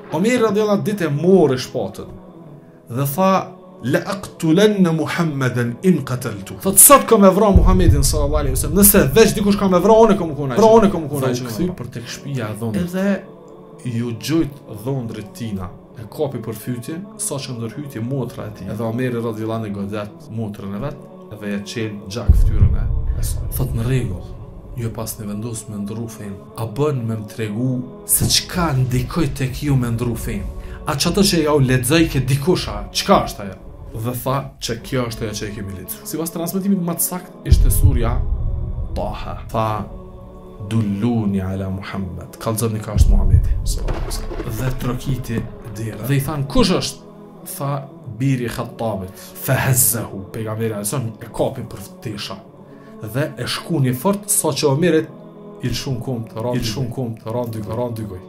Omeri radhiyallahu ditë e mori shpatën dhe tha la aqtulanna Muhammeden in qataltu. Thot sot kam e vrar Muhammedin sallallahu alaihi wasallam, nëse veç dikush kam e vrar unë kam qenë. Pra unë kam qenë kthy për tek shtëpia e dhondrit. Edhe ju gjojt dhondrit tina. E kapi për fytje, sa që ndërhyti motra e tij. Edhe Omeri radhiyallahu anhu godet motrën e vet dhe ja çel gjak fytyrën e saj. Thot në rregull, ju pas në vendos me ndru fen, a bën me më tregu se çka ndikoj tek ju me ndru fen. A çato që ja u lexoj ke dikusha, çka është ajo? Dhe tha që kjo është ajo që e kemi lexuar. Sipas transmetimit më të saktë ishte surja Taha. Tha dulluni ala Muhammed. Kallëzoni ka është Muhamedi sallallahu alaihi wasallam. Dhe trokiti dera. Dhe i than kush është? Tha biri Khattabit. Fahazzahu. Pejgamberi alson e kapi për tesha. Dhe e shkuni fort sa që Omerit il shumë komt, ran dygoj.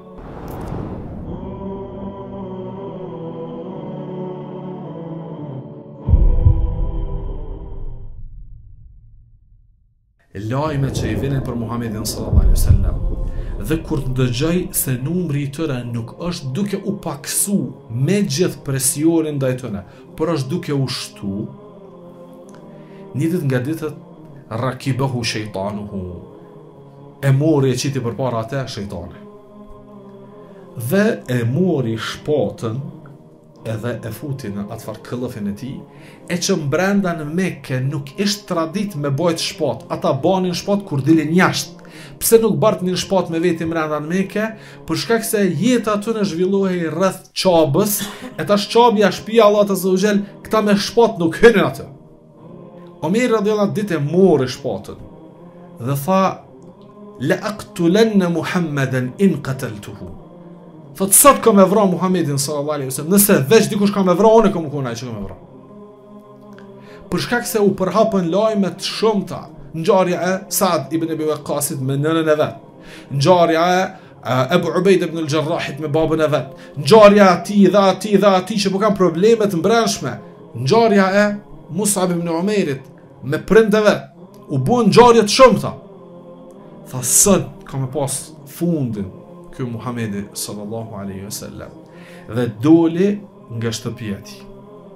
Lajme që i vinin për Muhammedin sallallahu alaihi wasallam dhe kur të dëgjoj se numri i tyre nuk është duke u paksu me gjithë presionin ndaj tyre, por është duke u shtu, një ditë nga ditët rakibahu shejtanuhu, e mori e qiti përpara ate shejtani dhe e mori shpatën edhe e futi në atëfar këllëfin e ti, e që mbrenda në Mekë nuk ishtë tradit me bojt shpat, ata banin shpat kur dilin jashtë. Pse nuk bartnin shpat me veti mbrenda në Mekë? Për shkak se jeta aty në zhvillohej rreth qabës, e tash qabja shtëpia Allah Azza wa Jall, këta me shpat nuk hynin atë. Omeri radhiyallahu ditë e mori shpatën dhe tha la aqtulanna Muhammeden in qataltuhu. Thot sot kam e vrar Muhammedin sallallahu alaihi wasallam, nëse veç dikush kam e vrar unë kam qenë ai që kam e vrar. Për shkak se u përhapën lajme të shumta, ngjarja e Saad ibn Abi Waqqasit me nënën e vet, ngjarja e Abu Ubaida ibn al-Jarrahit me babën e vet, ngjarja e atij që po kanë probleme të mbrëmshme, ngjarja e Mus'ab ibn Umairit me prindë e vet, u bën ngjarje të shumta. Tha sot kam e pas fundin ky Muhamedi sallallahu alaihi wasallam dhe doli nga shtëpia e tij.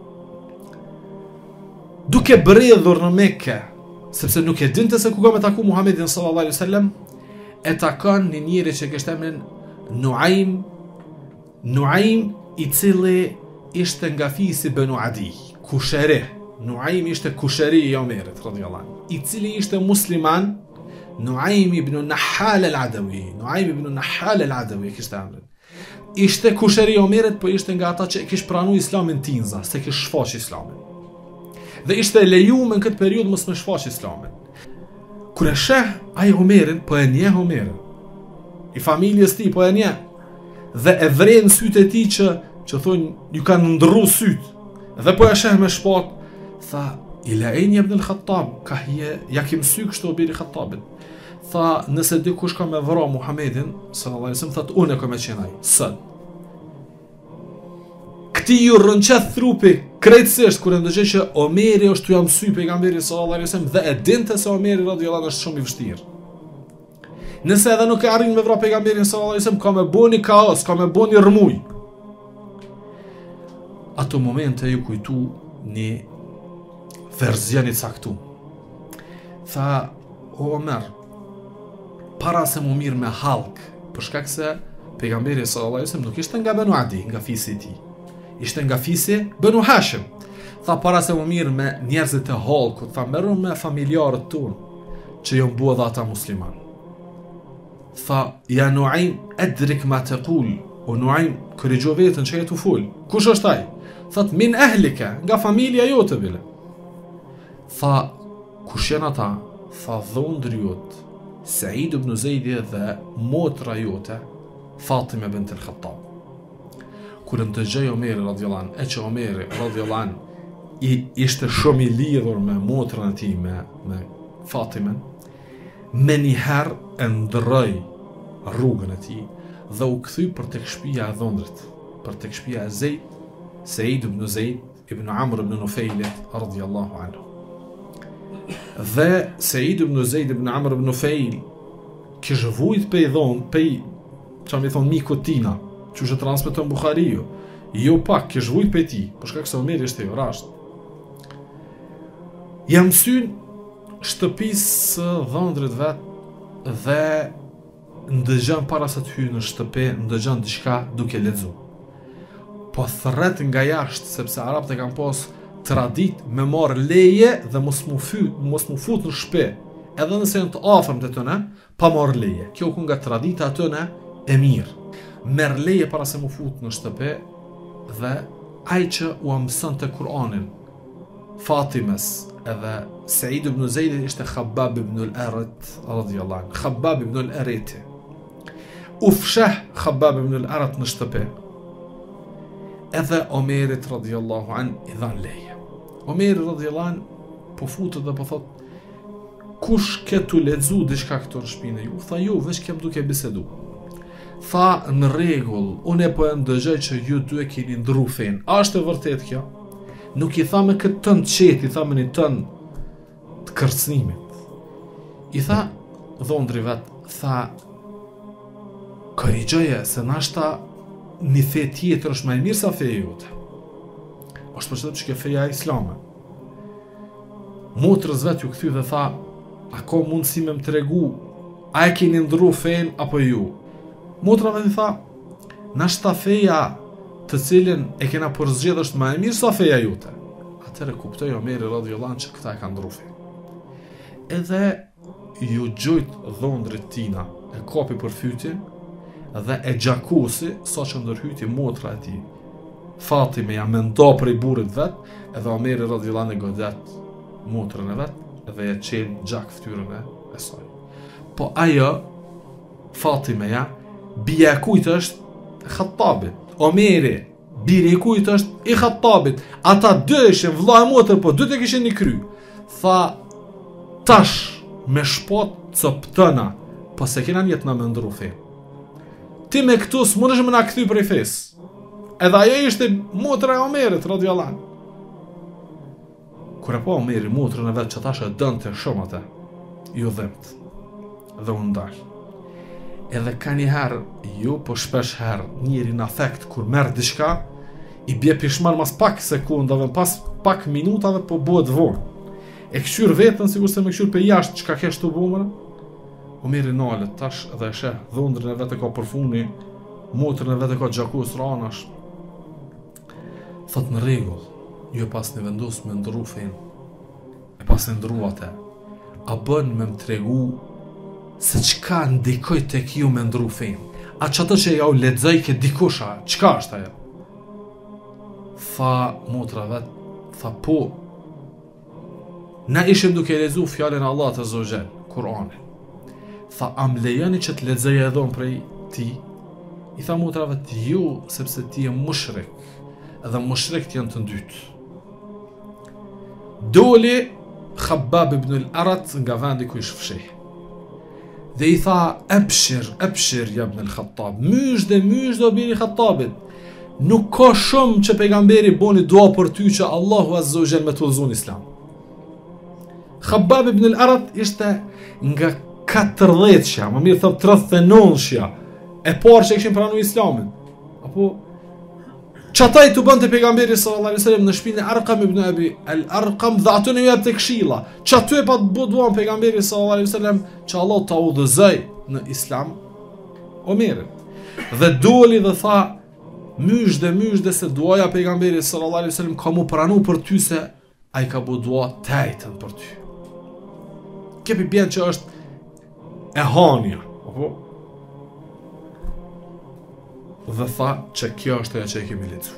Duke bredhur në Mekë, sepse nuk e dinte se ku ka me taku Muhamedin sallallahu alaihi wasallam, e takon një njeri që kishte emrin Nuaim, i cili ishte nga fisi Banu Adi, Kusheri. Nuaim ishte kusheri i Omerit radhiyallahu anhu, i cili ishte musliman. Nuaim ibn Nahal al-Adawi kishte emrin. Ishte kusheri i Omerit, po ishte nga ata që kish pranu islamin tinza, se kish shfaq islamin. Dhe ishte lejuar në këtë periudhë mos me shfaq islamin. Kur e sheh ai Omerin, po e njeh Omerin, i familjes tij po e njeh, dhe e vren sytë e tij që thonë ju kanë ndrru syt, dhe po e sheh me shpat, tha ila ajni ibn al-Khattab, ka ja kim sy kështu biri Khattabit. Tha nëse dikush ka me vrar Muhammedin sallallahu alaihi wasallam, thot unë kam e qenë ai sot. Këti ju rënqeth trupi krejtësisht kur e ndëgjoj që Omeri është t'u mësy pejgamberit sallallahu alaihi wasallam dhe e dinte se Omeri radhiyallahu anhu është shumë i vështirë. Nëse edhe nuk e arrin me vrar pejgamberin sallallahu alaihi wasallam, ka me bëni kaos, ka me bëni rrmuj. Ato momente ju kujtu një verzion i caktuar. Tha o Omer, para se mu mirë me halk, për shkak se pejgamberi sallallahu alaihi wasallam nuk ishte nga Banu Adi, nga fisi i tij. Ishte nga fisi Banu Hashim. Tha para se mu mirë me njerëzit e halkut, tha merru me familjarët tunë që jo bua dhe ata musliman. Tha ja Nuaim edrik ma taqul, o Nuaim korrigjo veten që jetu ful. Kush është ai? Thot min ahlika, nga familja jote bile. Tha kush janë ata? Tha dhondri jot Said ibn Zejdi dhe motra jote Fatima bint al-Khattab. Kur ndëgjoi Omeri radhiyallahu anhu, e që Omeri radhiyallahu anhu ishte shumë i lidhur me motrën e tij me Fatimen, me njëherë e ndroi rrugën e tij dhe u kthy për tek shtëpia e dhondrit, për tek shtëpia e Said ibn Zeid ibn Amr ibn Nufejl radhiyallahu anhu. Dhe Said ibn Zeid ibn Amr ibn Nufejl kish vujt pe i dhon, pe që mi thonë miku tina, që është transmeton Buhariu. Jo pak, ke zhvujt për ti, për shkak se Omeri ishte jo rasht. Jam syn shtëpisë dhëndrit vetë dhe ndëgjon para se të hyjë në shtëpi, ndëgjon diçka duke lexu. Po thret nga jashtë, sepse arabët e kanë pas tradit me marr leje dhe mos mu fut në shtëpi, edhe nëse janë të afërm të tëne, pa marr leje. Kjo ku nga tradita tëne e mirë. Merr leje para se mu fut në shtëpi dhe ai që u mëson te Kur'anin Fatimes edhe Said ibn Zeid ishte Khabbab ibn al-Arat radhiyallahu anhu. Khabbab ibn al-Arat u fsheh Khabbab ibn al-Arat në shtëpi. Edhe Omerit radhiyallahu anhu i dhan leje. Omeri radhiyallahu anhu po futet dhe po thot: kush ke tu lexu diçka këtu në shtëpinë ju? Tha ju, veç kem duke bisedu. Tha në rregull, unë po e ndëgjoj që ju dy e keni ndrru fen. A është e vërtet kjo? Nuk i tha me këtë tën të qetë, i tha me një tën të kërcënimit. I tha dhondri vet, tha korrigjoje se nashta një fe tjetër është më e mirë sa feja jote. Është për shkak që feja islame. Motrës vet ju kthy dhe tha: a ka mundësi me më tregu, a e keni ndrru fen apo ju? Motra vetë tha: nashta feja të cilën e kena përzgjedhur është më e mirë sa feja jote. Atëherë kuptoi Omeri radhiyallahu anhu që këta e kanë ndrru fen. Edhe ju gjojt dhondrit tina, e kapi për fytje dhe e gjakosi sa që ndërhyti motra e tij. Fatime ja mendo për i burrit vet, edhe Omeri radhiyallahu anhu godet motrën e vet dhe e çel gjak fytyrën e saj. Po ajo Fatime ja bia e kujt është? Khattabit. Omeri, biri i kujt është? I Khattabit. Ata dy ishin vëlla e motër, po dy të kishin një kry. Tha: tash me shpat coptëna, po se kena njetë na me ndru fe. Ti me këtu s'mundesh me na kthy prej fes. Edhe ajo ishte motra e Omerit radhiyallahu anhu. Kur e pa Omeri motrën e vet që tash e dënte shumë atë, ju dhimt dhe u ndal. Edhe ka njëherë, jo po shpesh herë, njëri në afekt kur merr diçka, i bje pishman mas pak sekundave, pas pak minutave, po bëhet vonë. E këshyr vetën, sigur se me këshyr për jashtë çka kesh të bumërë. Omeri nalet tash dhe e sheh, dhondrën e vete ka përfuni, motrën e vete ka gjakus ranash. Thot në rregull, ju e pas një vendus me ndru fen, e pas e ndru atë, a bën me më tregu se qka ndikoj tek ju me ndru fen. A që ato që ja u lexoj ke dikusha, qka është ajo? Tha motra vet, tha po, na ishim duke lexu fjalën Allah të Zogjel, Kur'anin. Tha, am lejoni që të lexoj edhe unë prej ti? I tha motra vet, ju, sepse ti je mushrik, edhe mushrikt janë të ndytë. Doli Khabbab ibn al-Arat nga vendi ku ish fsheh. Dhe i tha: ebshir ja ibn al-Khattab, mysh dhe o biri Khattabit. Nuk ka shumë që pejgamberi boni dua për ty që Allahu Azza wa Jall me të udhëzon Islam. Khabbab ibn al-Arat ishte nga 40-shja, më mirë thot 39-shja, e parë që kishin pranuar Islamin. Apo çata i të bënte pejgamberi sallallahu alaihi wasallam në shtëpinë e Arqam ibn Abi al-Arqam dhe aty në jap tek këshilla. Çaty e pa të duan pejgamberi sallallahu alaihi wasallam që Allah ta udhëzoj në Islam Omerin. Dhe doli dhe tha: mysh dhe se duaja pejgamberi sallallahu alaihi wasallam ka mu pranu për ty se ai ka bu dua tajtën për ty. Kepi bjen që është e hanja, apo? Dhe tha që kjo është ajo që e kemi lexuar.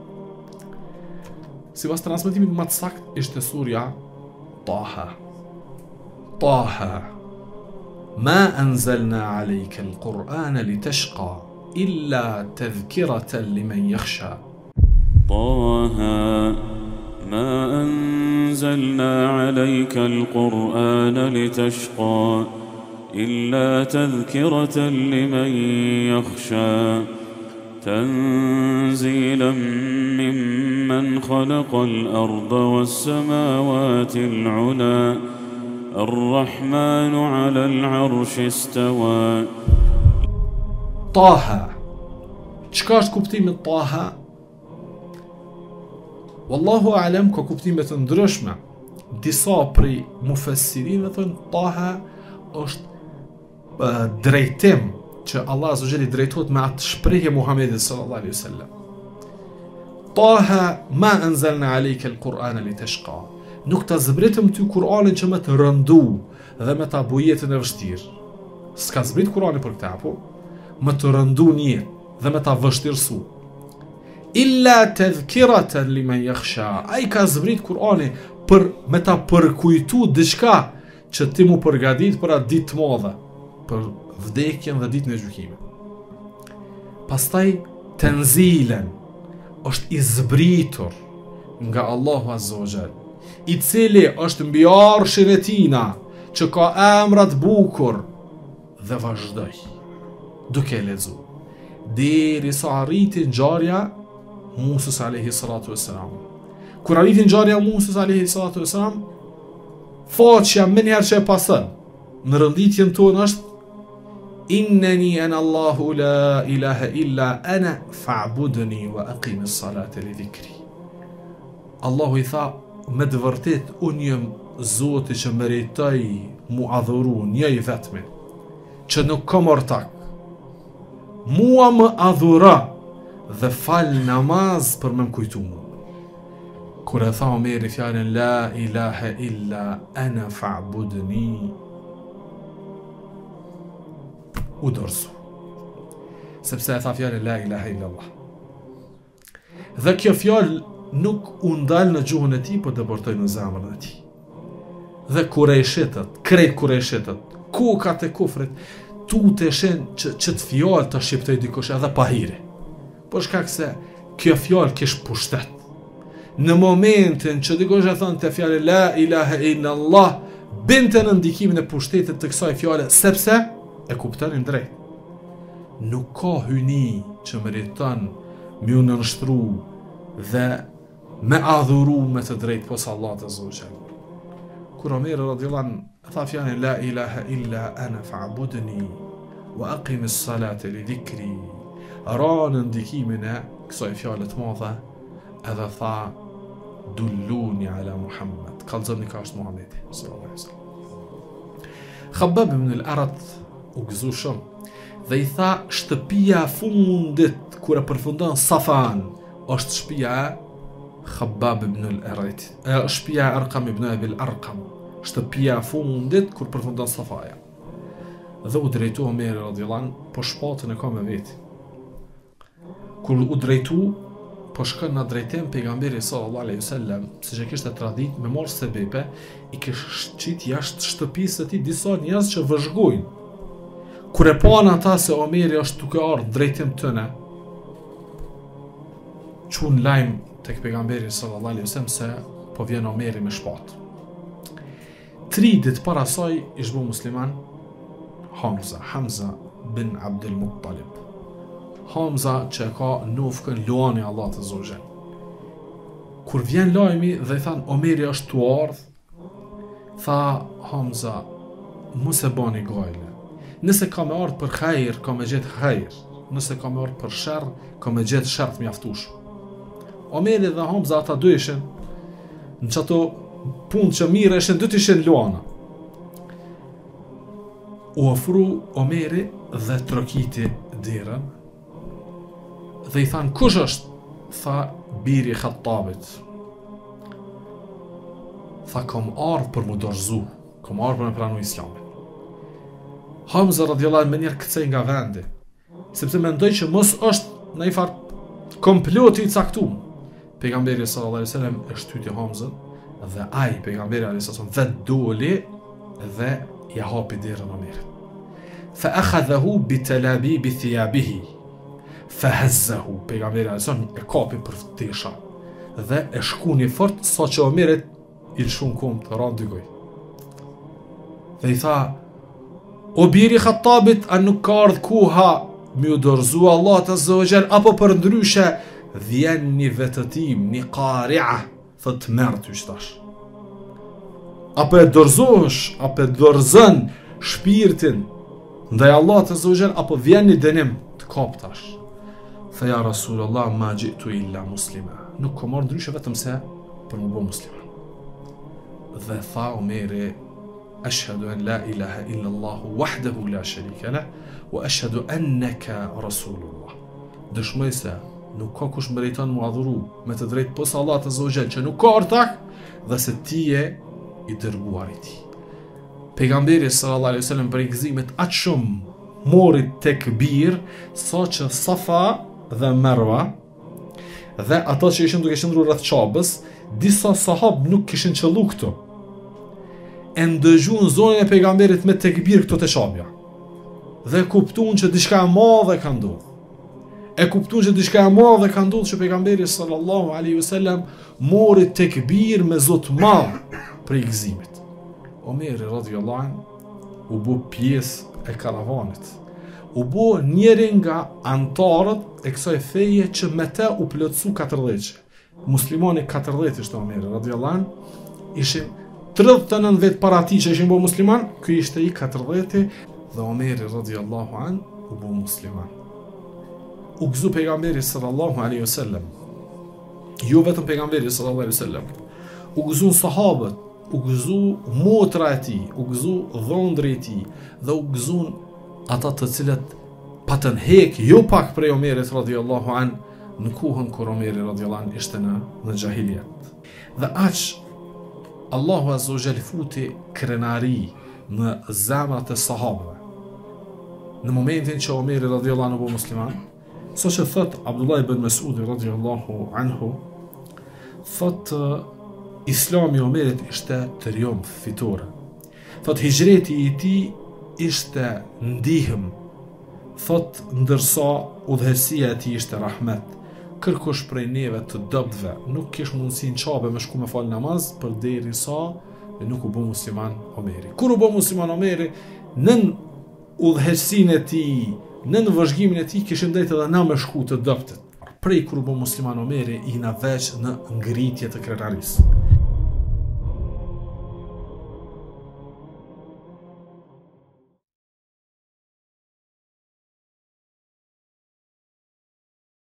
Sipas transmetimit më të saktë ishte surja Taha. Taha. Ma anzalna alayka al-Qur'ana litashqa illa tadhkiratan liman yakhsha. Taha. ما أنزلنا عليك القرآن لتشقى إلا تذكرة لمن يخشى تنزيلا ممن خلق الأرض والسماوات العلى الرحمن على العرش استوى. طه Çka është kuptimi Taha? Wallahu a'lam, ka kuptime të ndryshme. Disa prej mufassirinëve thonë Taha është drejtim që Allah azza wa jalla drejtohet me atë shprehje Muhamedit sallallahu alaihi wasallam. Taha ma anzalna alayka al-Qur'ana litashqa. Nuk ta zbritëm ty Kur'anin që me të rëndu dhe me ta bu jetën e vështirë. S'ka zbrit Kur'ani për këta, po me të rëndu një jetë dhe me ta vështirësu. Illa tadhkiratan liman yakhsha. Ai ka zbrit Kur'ani për me ta përkujtu diçka që ti mu përgatit për atë ditë të madhe, për vdekjen dhe ditën e gjykimit. Pastaj tanzilan është i zbritur nga Allahu azza wa jall, i cili është mbi arshin e tina, që ka emra të bukur, dhe vazhdoi duke lexuar derisa arriti ngjarja Musa alayhi salatu wassalam. Kur arriti ngjarja Musa alayhi salatu wassalam, faqja më njëherë që e pasën në rënditjen tonë është inneni ana Allahu la ilaha illa ana fa'budni wa aqimis salata li dhikri. Allahu i tha, me të vërtet unë jam Zoti që meritoj mu adhuru, një i vetmi, që nuk kam ortak. Mua më adhura dhe fal namaz për me më kujtu mu. Kur e tha Omeri fjalën la ilaha illa ana fa'budni, u dorësu, sepse e tha fjalën la ilaha illa Allah. Dhe kjo fjalë nuk u ndal në gjuhën e tij, por dëbërtoi në zemrën e tij. Dhe kurejshitët, krejt kurejshitët, kokat e kufrit, tuteshin që të fjalë të shqiptoj dikush edhe pa hire. Por shkak se kjo fjalë kish pushtet. Në momentin që dikush e thënë të fjalë la ilaha illa Allah, binte në ndikimin e pushtetit të kësaj fjale, sepse e kuptonin drejt. Nuk ka hyni që meriton me u nënshtru dhe me adhuru me të drejt pos Allah të zoqen. Kur Omeri radhiyallahu anhu tha fjalën la ilaha illa ana fa'budni wa aqimis salata li dhikri, ra në ndikimin e kësaj fjale të madhe, edhe tha dulluni ala Muhammed, kallëzoni ka është Muhammedi sallallahu alaihi wasallam. Khabbab ibn al-Arat u gëzu shumë dhe i tha, shtëpia fundit kur e përfundon Safan është shtëpia e Khabbab ibn al-Arat, shtëpia e Arqam ibn Abi al-Arqam, shtëpia fundit kur përfundon Safaja. Dhe u drejtu Omeri radhiyallahu anhu, po shpatën e ka me veti. Kur u drejtu, po shkën në drejtim pejgamberi sallallahu alaihi wasallam, siç e kishte tradit me marrë sebepe, i kishte qit jashtë shtëpisë së tij disa njerëz që vëzhgojnë. Kur e pan ata se Omeri është duke ardhur drejtim tëne, çun lajm tek pejgamberi sallallahu alaihi wasallam se po vjen Omeri me shpatë. 3 ditë para saj ish bu musliman Hamza bin Abdul Muttalib. Hamza që ka nufkën luani Allah të zogjel. Kur vjen lajmi dhe i than Omeri është tu ardh, tha Hamza, mos e bani gajle. Nëse ka me ardh për khajr, ka me gjetë khajr. Nëse ka me ardh për sherr, ka me gjetë sherr të mjaftush. Omeri dhe Hamza ata dy ishin në çato punë që mirë ishin, dy ishin luana. U ofru Omeri dhe trokiti derën dhe i than, kush është? Tha, biri Khattabit. Tha, kom ardhë për mu dorëzu, kom ardhë për me pranu islamin. Hamza radhiyallahu anhu me njerë këcej nga vendi, sepse mendoj që mos është në i farë komploti i caktum. Pejgamberi sallallahu alaihi wasallam e shtyti Hamzën dhe ai pejgamberi alaihi wasallam vetë doli dhe ja hapi derën Omerit. Fa akhadhahu bi talabibi thiyabihi fa hazzahu, pejgamberi alaihi wasallam e kapi për tesha dhe e shkuni fort sa që Omerit i lshun kom të ra dy goj. Dhe i tha, o biri Khattabit, a nuk ka ardh koha mi u dorëzu Allah të zëvëgjel, apo për ndryshe vjen një vetëtim, një qari'a, thët mërë të qëtash. Apo e dorëzosh, apo e dorëzën shpirtin ndaj Allah të zëvëgjel, apo vjen një dënim të kaptash. Tha ja Rasulullah, ma gjitu illa muslima. Nuk ko marrë ndryshe vetëm se për më bo musliman. Dhe tha Omeri, ashhadu an la ilaha illa Allahu wahdahu la sharika lah, wa ashhadu annaka Rasulullah. Dëshmoj se nuk ka kush meriton mu adhuru me të drejtë posa Allah të zogjel, që nuk ka ortak, dhe se ti je i dërguar i ti. Pejgamberi sallallahu alaihi wasallam për gëzimet atë shumë mori tekbir, sa që Safa dhe Merwa dhe ata që ishin duke qëndruar rreth Qabës, disa sahab nuk kishin qëllu këtu. E ndëgjuan zonën e pejgamberit me tekbir këto të qabja. Dhe kuptuan që diçka e madhe ka ndodhur. E kuptuan që diçka e madhe ka ndodhur, që pejgamberi sallallahu alaihi wasallam mori tekbir me zot madh për gëzimet. Omeri radhiyallahu anhu u bë pjesë e karavanit. U bë njëri nga antarët e kësaj feje që me te u plotësu 40. Muslimani 40 ishte Omeri radhiyallahu anhu, ishin 39 vetë para ti që ishin bo musliman, ky ishte i 40 dhe Omeri radhiyallahu anhu u bë musliman. U gëzu pejgamberi sallallahu alaihi wasallam. Jo vetëm pejgamberi sallallahu alaihi wasallam. U gëzu sahabët, u gëzu motra e tij, u gëzu dhondri i tij dhe u gëzu ata të cilët patën hek jo pak prej Omerit radhiyallahu anhu në kohën kur Omeri radhiyallahu anhu ishte në xahiliet. Dhe aq Allahu azza wa jall futi krenari në zemrat e sahabëve. Në momentin që Omeri radhiyallahu anhu bu musliman, sa që thot Abdullah ibn Mas'ud radhiyallahu anhu, thot Islami i Omerit ishte triumf, fitore. Thot hijreti i tij ishte ndihmë. Thot ndërsa udhëhesia e tij ishte rahmet. Kërkush prej neve të dobëve nuk kish mundësi në qabe me shku me fal namaz përderisa nuk u bë musliman Omeri. Kur u bë musliman Omeri, nën udhëhesinë e tij, nën vëzhgimin e tij kishim drejt edhe na me shku të dobët. Prej kur u bë musliman Omeri, i na veç në ngritje të krenarisë.